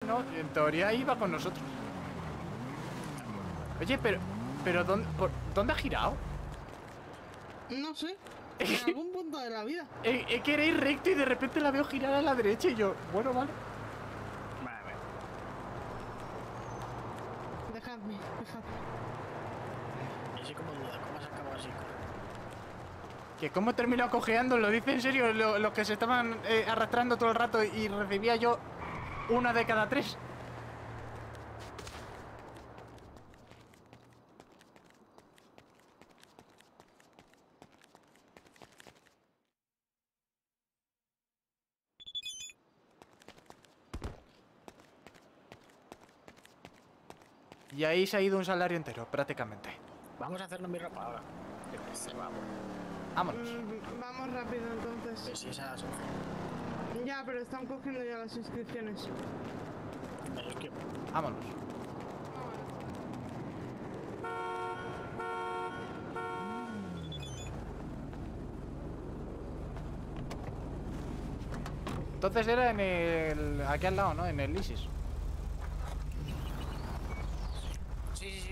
no, en teoría iba con nosotros. Oye, pero ¿dónde ha girado? No sé. En algún punto de la vida. He querido ir recto y de repente la veo girar a la derecha y yo, bueno, vale. Vale. Dejadme. Y así como duda, ¿cómo has acabado así? Que cómo he terminado cojeando, lo dice en serio, los que se estaban arrastrando todo el rato y recibía yo una de cada tres. Y ahí se ha ido un salario entero, prácticamente. Vamos a hacerlo en mi ropa ahora. Yo qué sé, vamos. Vámonos. Vamos rápido entonces. Pues si es a las 11. Ya, pero están cogiendo ya las inscripciones. Pero es que... Vámonos. Entonces era en el... aquí al lado, ¿no? En el ISIS. Sí.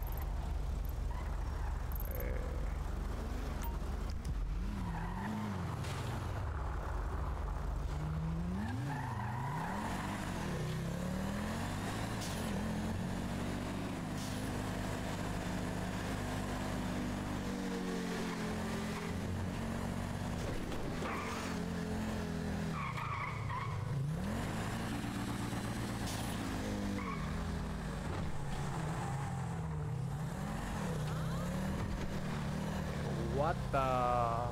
What the...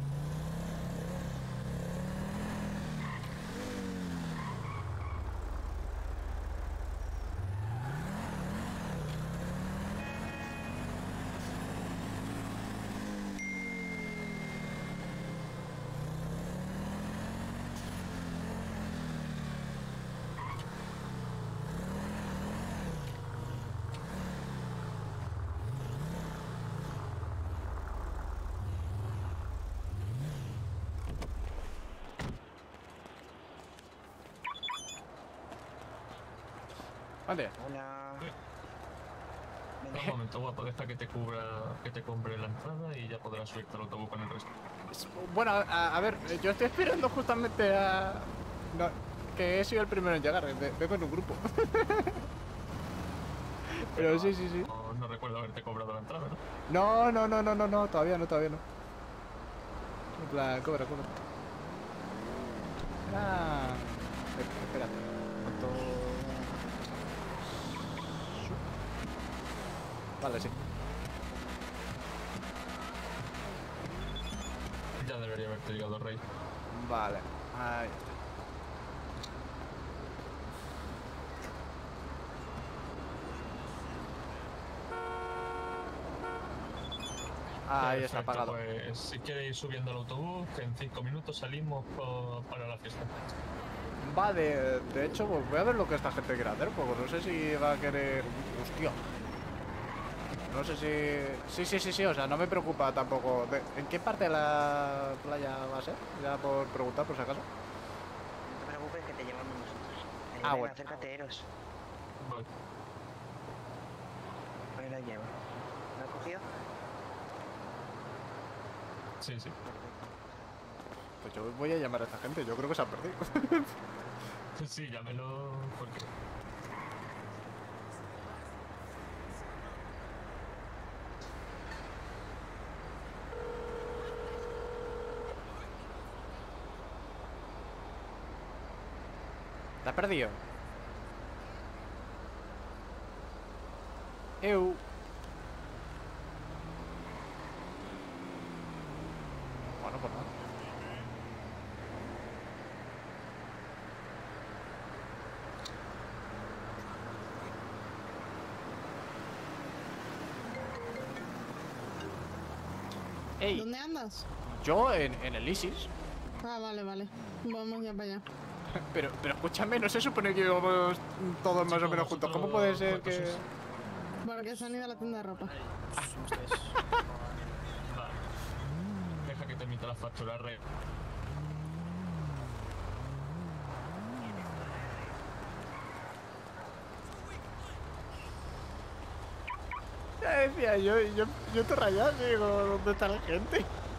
Vale. Hola. Venga, un momento, guapo, deja que te compre la entrada y ya podrás subirte al autobús con el resto. Bueno, a ver, yo estoy esperando justamente a... No, que he sido el primero en llegar, vengo en un grupo. Pero sí. No recuerdo haberte cobrado la entrada, ¿no? No, todavía no. En plan, cobra. Espérate. ¿Cuánto? Vale, sí. Ya debería haberte llegado, Rey. Vale, ahí está. Ahí está Perfecto, apagado. Pues si quieres ir subiendo al autobús, que en 5 minutos salimos para la fiesta. Va, de hecho, pues voy a ver lo que esta gente quiere hacer, porque no sé si va a querer... Hostia. No sé si... Sí, o sea, no me preocupa tampoco. ¿En qué parte de la playa va a ser? Ya por preguntar, por si acaso. No te preocupes que te llevamos nosotros. Ah, Venga, bueno. acércate, Eros. Vale. Ahí la llevo. ¿La has cogido? Sí. Pues yo voy a llamar a esta gente, yo creo que se han perdido. Sí, llámelo porque... ¿Te has perdido? Eu. Bueno, pues nada. Ey, ¿Dónde andas? yo en el ISIS. Ah, vale. Vamos ya para allá. Pero escúchame, no se supone que íbamos todos más o menos juntos. ¿Cómo puede ser que...? Porque se han ido a la tienda de ropa. Ustedes... Vale. Deja que te emita la factura, Rey. decía yo te rayas, digo, ¿dónde está la gente?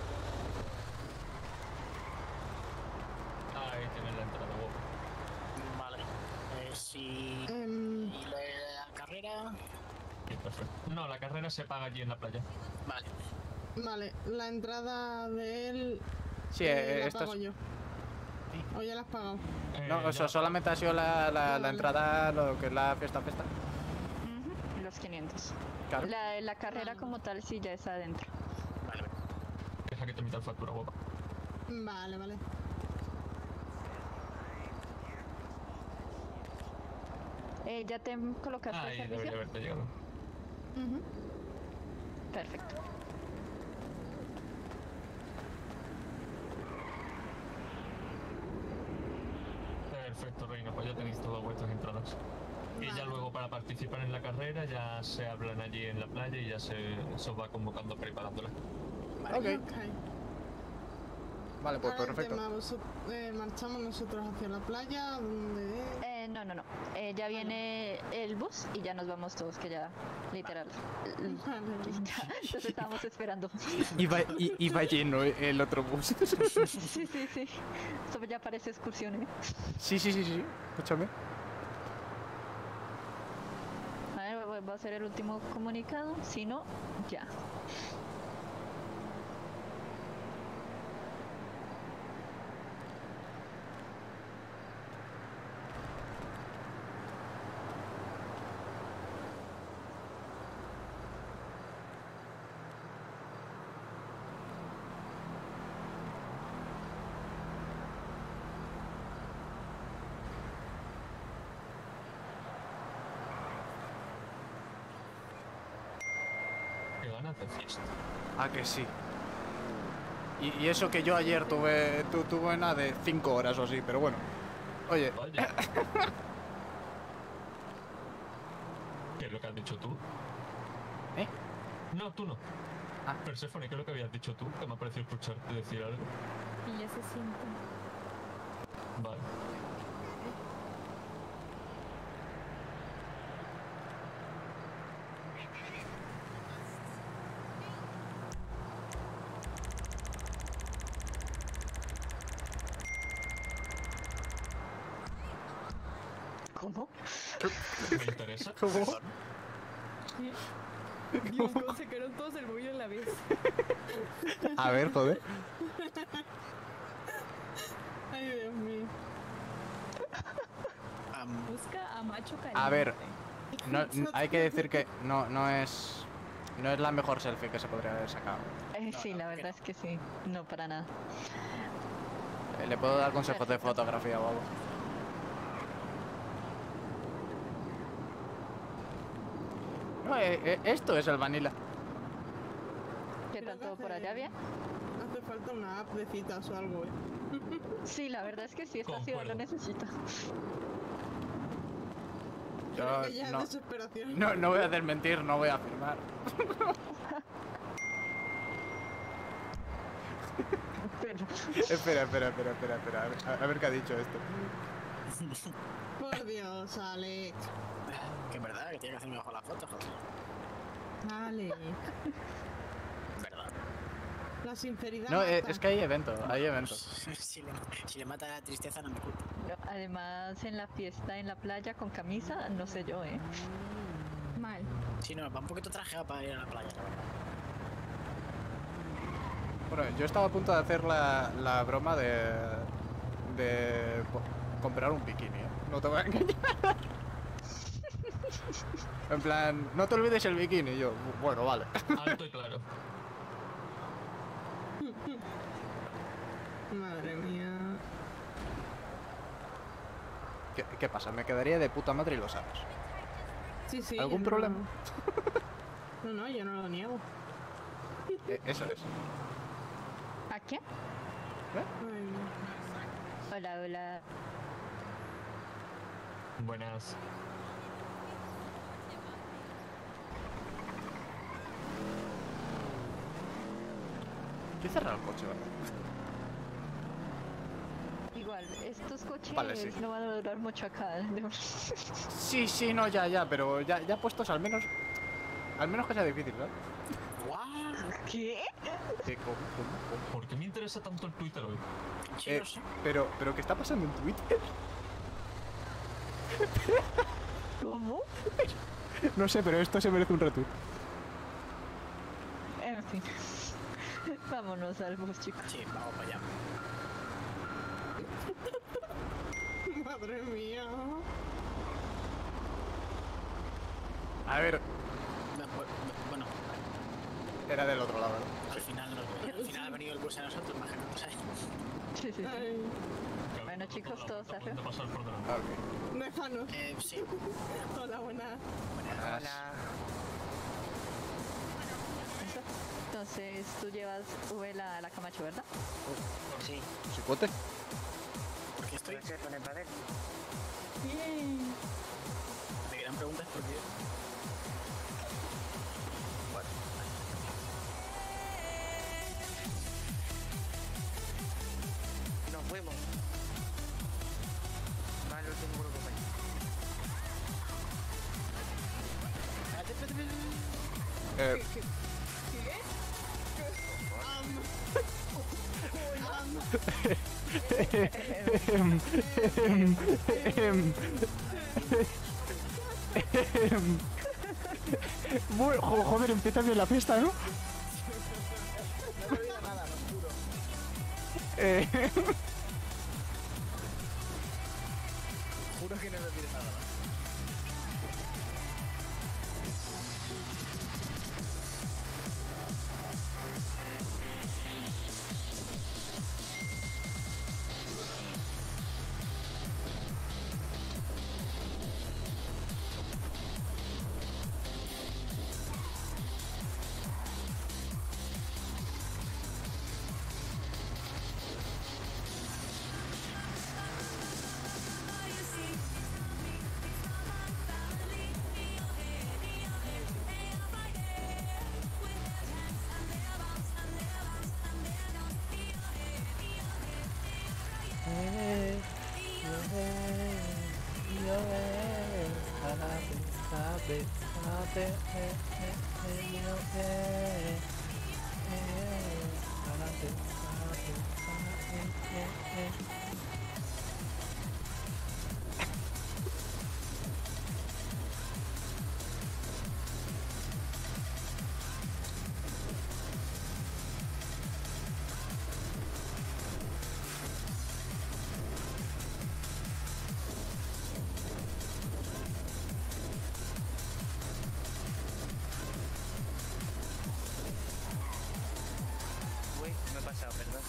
Ahí tienes la entrada, guapo. Vale. Si... Em, ¿Y la carrera? Sí, perfecto. No, la carrera se paga allí en la playa. Vale. vale, la entrada de él Sí, la esto pago es... yo. ¿O ya la has pagado? No, o sea, Ya. solamente ha sido la vale. entrada, lo que es la fiesta. Ujú, los 500. Claro. La carrera como tal sí ya está adentro. Vale. Deja que te emita la factura, guapa. Vale, vale. ¿Ya te colocaste el Ahí servicio? debería haberte llegado. Ujú. Perfecto. Perfecto, reina, pues ya tenéis todas vuestras entradas. Y ya Vale. luego para participar en la carrera ya se hablan allí en la playa y ya se os va convocando preparándola. Ok. Ok. Vale, pues Ahora el perfecto. tema, marchamos nosotros hacia la playa, donde... No. Ya viene el bus y ya nos vamos todos, que ya, literal. Vale. Entonces estábamos esperando. Iba lleno el otro bus. Sí. Esto ya parece excursión, ¿eh? Sí. Escúchame. A ver, va a ser el último comunicado. Si no, ya. Qué ganas de fiesta. Ah, que sí. Y eso que yo ayer tuve nada de 5 horas o así, pero bueno. Oye, Oye. ¿Qué es lo que has dicho tú? ¿eh? No, tú no. Ah. Perséfone, ¿qué es lo que habías dicho tú? Que me ha parecido escucharte decir algo. Y ya se sienten. Vale. ¿Cómo? ¿Me interesa? ¿cómo? Dios, cómo sacaron todos el móvil a la vez. A ver, joder. Ay, Dios mío. Busca a macho caliente. A ver, hay que decir que no es la mejor selfie que se podría haber sacado. Sí, la verdad es que sí. No, para nada. Le puedo dar consejos de fotografía o algo. No, esto es el vanilla. ¿Qué tal todo por allá? ¿Bien? Hace falta una app de citas o algo, Sí, la verdad es que sí, esta ciudad lo Concuerdo. necesita. Yo Creo que ya no, es desesperación. no voy a hacer mentir, no voy a firmar. Pero, Espera. A ver qué ha dicho esto. Por Dios, Alex. Que es verdad, que tiene que hacer mejor la foto, joder. Alex. Verdad. La sinceridad. No, mata. es que hay evento. Si le mata la tristeza, no me culpa. además, en la fiesta, en la playa, con camisa, no sé yo, ¿eh? Mal. Si no, va un poquito trajeado para ir a la playa, la verdad. Bueno, yo estaba a punto de hacer la broma de comprar un bikini, ¿eh? No te voy a engañar. En plan, no te olvides el bikini. Y yo, bueno, vale. Alto y claro. Madre mía. ¿Qué pasa? Me quedaría de puta madre y lo sabes. Sí. ¿Algún yo problema? No, yo no lo niego. Eso es. ¿A quién? Ay, no. Hola. Buenas. Yo he cerrado el coche, ¿vale? Igual, estos coches Vale, sí. no van a durar mucho acá. Sí, no, ya, pero ya puestos al menos Al menos que sea difícil, ¿sabes? ¡Guau! ¿Qué? ¿Cómo? ¿Por qué me interesa tanto el Twitter hoy? Sí, no sé. Pero, ¿qué está pasando en Twitter? ¿Cómo? No sé, pero esto se merece un retweet. En fin. Vámonos al bus, chicos. Sí, vamos para allá. Madre mía. A ver, Bueno, era del otro lado, ¿no? al final ha venido el bus a nosotros, imagínate. ¿Sabes? Sí, sí, sí. Ay, Bueno, chicos, todos arriba. arriba. Pasar por delante. Ah, ok. déjanos. Sí. Hola, buenas. Buenas. Hola. Eso. Entonces, tú llevas la Camacho, ¿verdad? Sí, ¿Chicote? Porque estoy. puede ser con el padel. Bien. Me quedan preguntas porque. Nos fuimos. Va el último grupo. Eh, Bueno, joder, empieza bien la fiesta, ¿no? No me olvido nada, lo juro. Juro que no me olvido nada. Uy, me he pasado, perdón.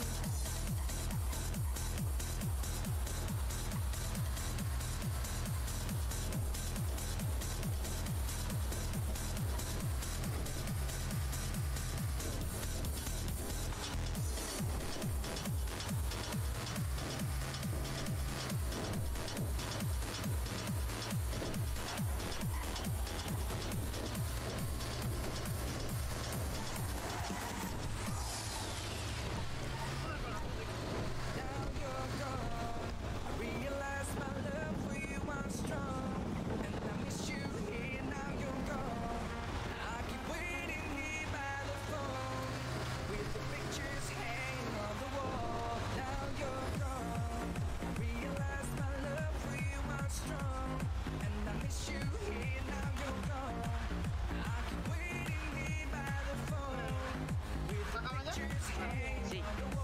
Sí.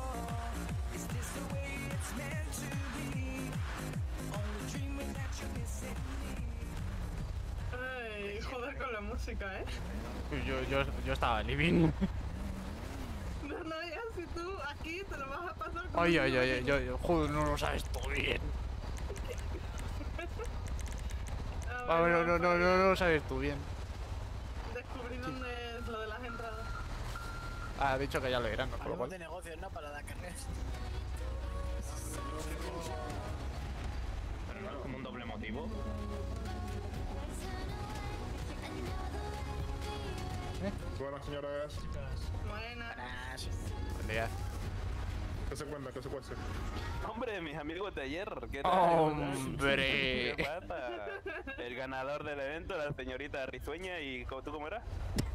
Ay, joder con la música, ¿eh? Yo estaba living. No, no, ya si tú aquí te lo vas a pasar con Ay, joder, no lo sabes todo bien. A ver, No lo sabes tú bien. descubrí dónde es lo de las entradas. Ha dicho que ya lo dirán, ¿no? Por lo Hablamos cual. de negocios, ¿no? Para la carrera. Pero no es como un doble motivo. Buenas señoras. Buena. Buenas. Buen día. ¿Qué se cuenta? ¿Qué se cuece? Hombre, mis amigos de ayer, ¿qué tal? Hombre. ¿Qué pasa? El ganador del evento, la señorita Risueña, y ¿tú cómo eras?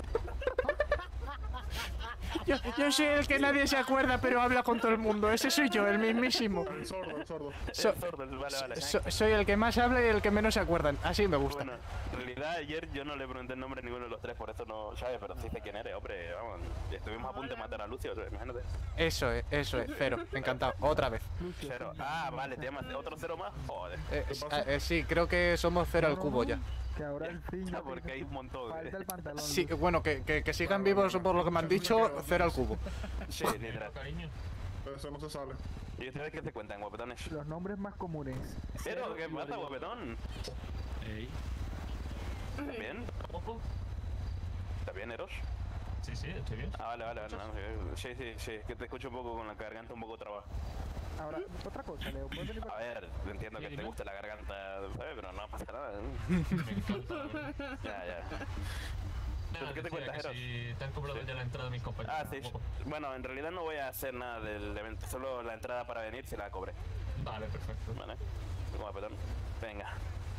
Yo soy el que nadie se acuerda, pero habla con todo el mundo. Ese soy yo, el mismísimo. El sordo, el sordo. So- El sordo, vale. soy el que más habla y el que menos se acuerdan. Así me gusta. Bueno, en realidad ayer yo no le pregunté el nombre a ninguno de los tres, por eso no sabes, pero sí sé quién eres, hombre, vamos, estuvimos a punto de matar a Lucio, imagínate. Eso es, Cero. Encantado. Otra vez. Cero. Ah, vale, te llamas otro cero más, joder. Sí, creo que somos cero al cubo ya. Que ahora el fin Ya, porque hay un montón. falta el pantalón. Sí, bueno, que sigan vivos por lo que me han dicho, cero al cubo. Sí, literal. Cariño. Eso no se sale. ¿Y ustedes qué se cuentan, guapetones? Los nombres más comunes. Cero, ¿qué pasa, guapetón? Ey. ¿Estás bien? ¿Ojo? ¿Estás bien, Eros? Sí, estoy bien. Ah, vale, no, sí, que te escucho un poco con la garganta un poco trabada. Ahora, otra cosa, Leo. ¿puedes venir A para ver, entiendo Sí, que te dime. guste la garganta, ¿sabes? Pero no pasa nada. Me encanta. la verdad. Ya. Nada, ¿Qué te decía cuentas, que Eros? si te han cobrado ya la entrada de mis compañeros. Ah, sí. Ojo. Bueno, en realidad no voy a hacer nada del evento, solo la entrada para venir si la cobré. Vale, perfecto. Vale. Guapetón. Venga.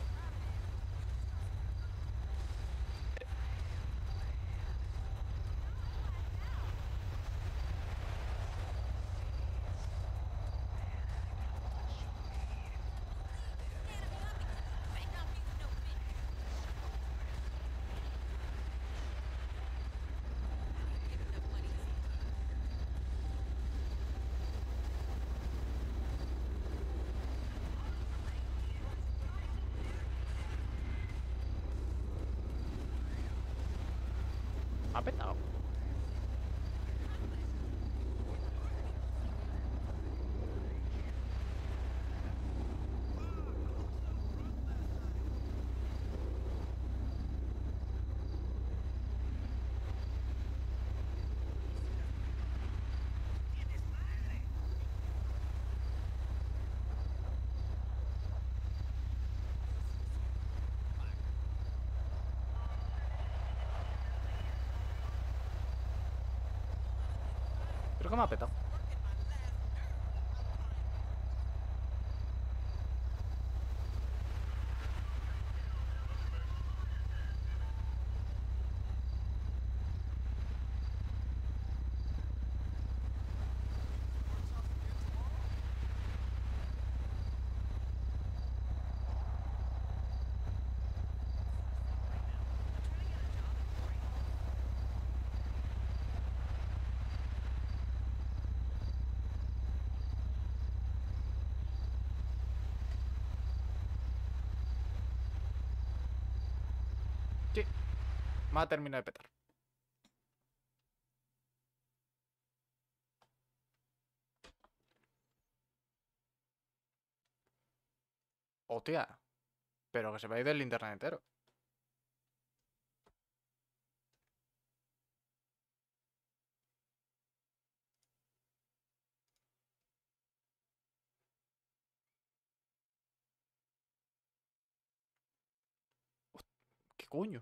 Ha petado. Creo que me ha petado. Sí. Me ha terminado de petar. Hostia. Pero que se va a ir del internet entero. ¿Qué coño?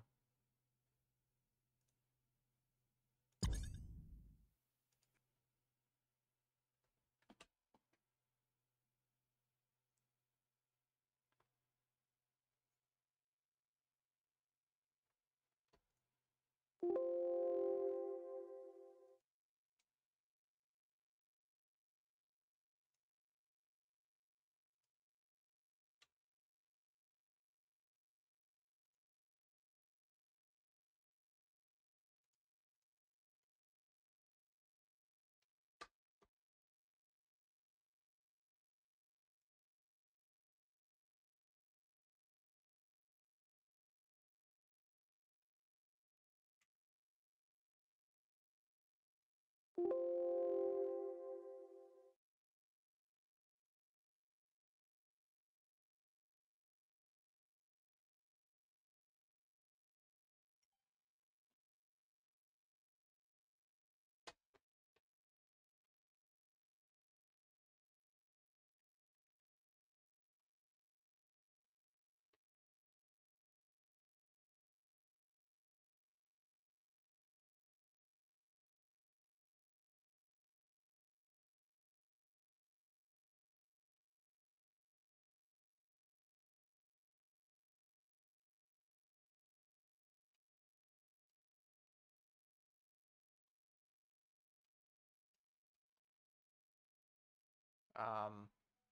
Am,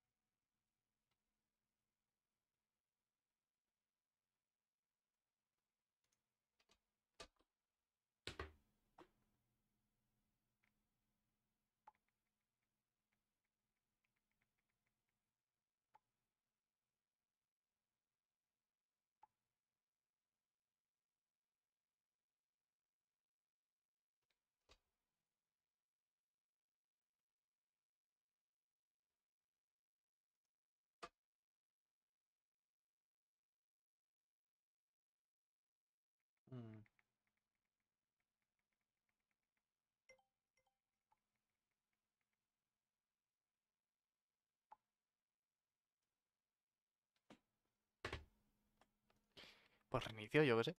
mm. Pues reinicio, yo qué sé.